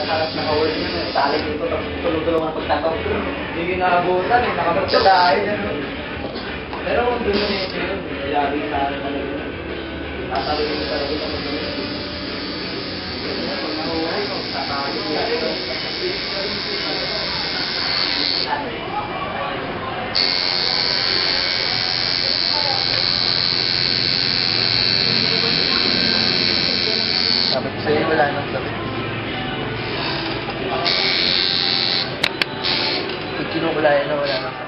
halos nakawal niya. Tali dito, tapos tulog-tulog ang pagtatawag. Hindi ginaabutan eh, nakapagtsadahin. Pero kung doon na yun, ilabi sa akin talaga. Tatalogin mo talaga sa mga pag nahuhay mo, tatalogin mo. Sabi ko sa'yo, wala nang sabi. Pag kinukulayan na, wala nang sabi.